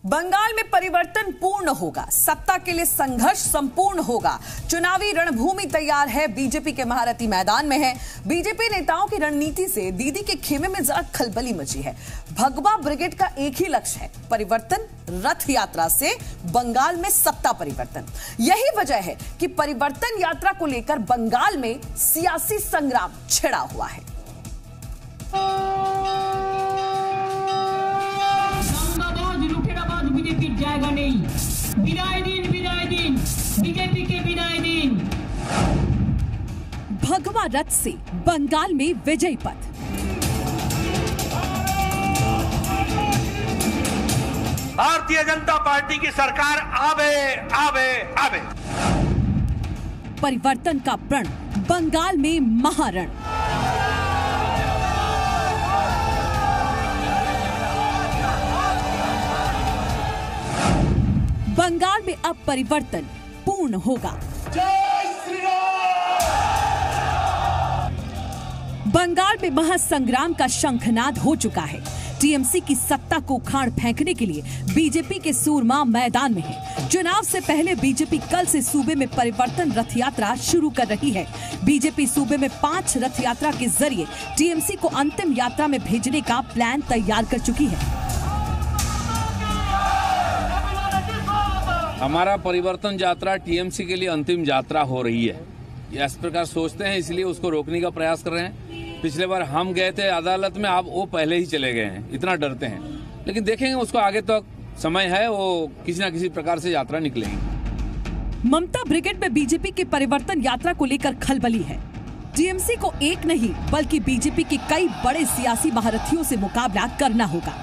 बंगाल में परिवर्तन पूर्ण होगा, सत्ता के लिए संघर्ष संपूर्ण होगा। चुनावी रणभूमि तैयार है, बीजेपी के महारथी मैदान में है। बीजेपी नेताओं की रणनीति से दीदी के खेमे में जरा खलबली मची है। भगवा ब्रिगेड का एक ही लक्ष्य है, परिवर्तन। रथ यात्रा से बंगाल में सत्ता परिवर्तन। यही वजह है कि परिवर्तन यात्रा को लेकर बंगाल में सियासी संग्राम छिड़ा हुआ है। बीजेपी जाएगा नहीं। विदाई दिन बीजेपी के विदाई दिन। भगवा रथ से बंगाल में विजय पथ। भारतीय जनता पार्टी की सरकार आवे आवे आवे। परिवर्तन का प्रण, बंगाल में महारण। बंगाल में अब परिवर्तन पूर्ण होगा। बंगाल में महासंग्राम का शंखनाद हो चुका है। टीएमसी की सत्ता को उखाड़ फेंकने के लिए बीजेपी के सूरमा मैदान में है। चुनाव से पहले बीजेपी कल से सूबे में परिवर्तन रथ यात्रा शुरू कर रही है। बीजेपी सूबे में 5 रथ यात्रा के जरिए टीएमसी को अंतिम यात्रा में भेजने का प्लान तैयार कर चुकी है। हमारा परिवर्तन यात्रा टीएमसी के लिए अंतिम यात्रा हो रही है, इस प्रकार सोचते हैं, इसलिए उसको रोकने का प्रयास कर रहे हैं। पिछले बार हम गए थे अदालत में, अब वो पहले ही चले गए हैं, इतना डरते हैं। लेकिन देखेंगे उसको, आगे तक समय है, वो किसी न किसी प्रकार से यात्रा निकलेगी। ममता ब्रिगेड में बीजेपी की परिवर्तन यात्रा को लेकर खलबली है। टीएमसी को एक नहीं बल्कि बीजेपी के कई बड़े सियासी महारथियों से मुकाबला करना होगा।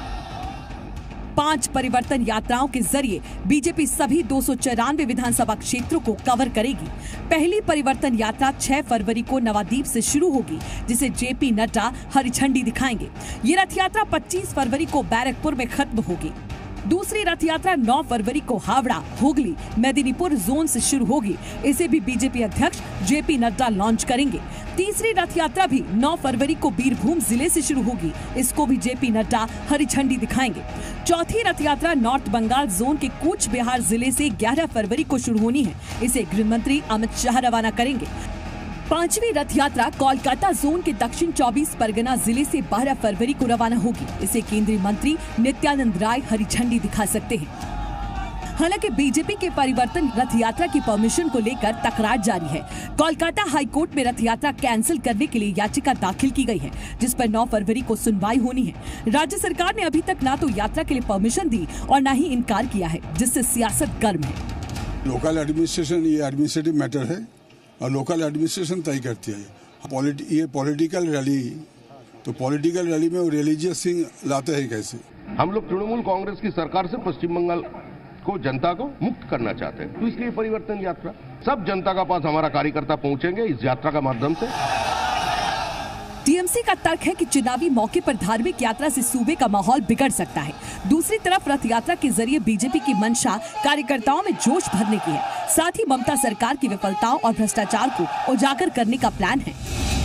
5 परिवर्तन यात्राओं के जरिए बीजेपी सभी 294 विधानसभा क्षेत्रों को कवर करेगी। पहली परिवर्तन यात्रा 6 फरवरी को नवाद्वीप से शुरू होगी, जिसे जेपी नड्डा हरी झंडी दिखाएंगे। ये रथ यात्रा 25 फरवरी को बैरकपुर में खत्म होगी। दूसरी रथ यात्रा 9 फरवरी को हावड़ा, हुगली, मेदिनीपुर जोन से शुरू होगी। इसे भी बीजेपी अध्यक्ष जेपी नड्डा लॉन्च करेंगे। तीसरी रथ यात्रा भी 9 फरवरी को बीरभूम जिले से शुरू होगी। इसको भी जेपी नड्डा हरी झंडी दिखाएंगे। चौथी रथ यात्रा नॉर्थ बंगाल जोन के कूच बिहार जिले से 11 फरवरी को शुरू होनी है। इसे गृह मंत्री अमित शाह रवाना करेंगे। 5वीं रथ यात्रा कोलकाता जोन के दक्षिण 24 परगना जिले से 12 फरवरी को रवाना होगी। इसे केंद्रीय मंत्री नित्यानंद राय हरी झंडी दिखा सकते हैं। हालांकि बीजेपी के परिवर्तन रथ यात्रा की परमिशन को लेकर तकरार जारी है। कोलकाता हाईकोर्ट में रथ यात्रा कैंसिल करने के लिए याचिका दाखिल की गई है, जिस पर 9 फरवरी को सुनवाई होनी है। राज्य सरकार ने अभी तक ना तो यात्रा के लिए परमिशन दी और न ही इनकार किया है, जिससे सियासत गर्म है। लोकल एडमिनिस्ट्रेशन ये एडमिनिस्ट्रेटिव मैटर है और लोकल एडमिनिस्ट्रेशन तय करती है। ये पॉलिटिकल रैली, तो पॉलिटिकल रैली में वो रिलीजियस थिंग लाते हैं कैसे? हम लोग तृणमूल कांग्रेस की सरकार से पश्चिम बंगाल को, जनता को मुक्त करना चाहते हैं, तो इसलिए परिवर्तन यात्रा। सब जनता का पास हमारा कार्यकर्ता पहुंचेंगे इस यात्रा का माध्यम से। टीएमसी का तर्क है कि चुनावी मौके पर धार्मिक यात्रा से सूबे का माहौल बिगड़ सकता है। दूसरी तरफ रथ यात्रा के जरिए बीजेपी की मंशा कार्यकर्ताओं में जोश भरने की है। साथ ही ममता सरकार की विफलताओं और भ्रष्टाचार को उजागर करने का प्लान है।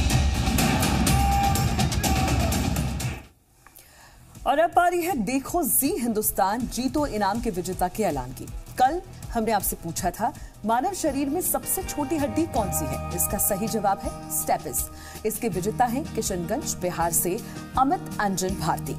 और अब बारी है देखो जी हिंदुस्तान जीतो इनाम के विजेता के ऐलान की। कल हमने आपसे पूछा था, मानव शरीर में सबसे छोटी हड्डी कौन सी है? इसका सही जवाब है स्टेपिस। इसके विजेता हैं किशनगंज बिहार से अमित अंजन भारती।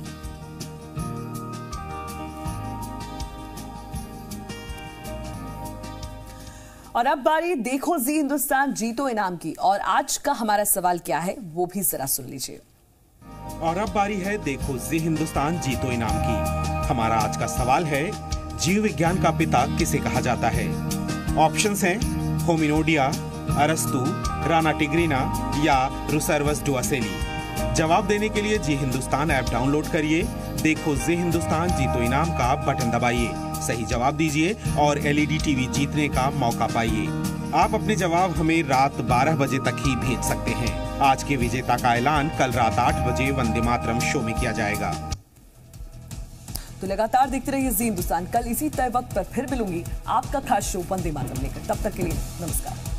और अब बारी देखो जी हिंदुस्तान जीतो इनाम की, और आज का हमारा सवाल क्या है वो भी जरा सुन लीजिए। और अब बारी है देखो जी हिंदुस्तान जीतो इनाम की। हमारा आज का सवाल है, जीव विज्ञान का पिता किसे कहा जाता है? ऑप्शंस हैं होमिनोडिया, अरस्तु, राना टिग्रिना या रुसर्वस डुआसेली। जवाब देने के लिए जी हिंदुस्तान ऐप डाउनलोड करिए, देखो जी हिंदुस्तान जीतो इनाम का बटन दबाइए, सही जवाब दीजिए और एलईडी टीवी जीतने का मौका पाइए। आप अपने जवाब हमें रात 12 बजे तक ही भेज सकते हैं। आज के विजेता का ऐलान कल रात 8 बजे वंदे मातरम शो में किया जाएगा। तो लगातार देखते रहिए जी हिंदुस्तान। कल इसी तय वक्त पर फिर मिलूंगी आपका खास शो वंदे मातरम लेकर। तब तक के लिए नमस्कार।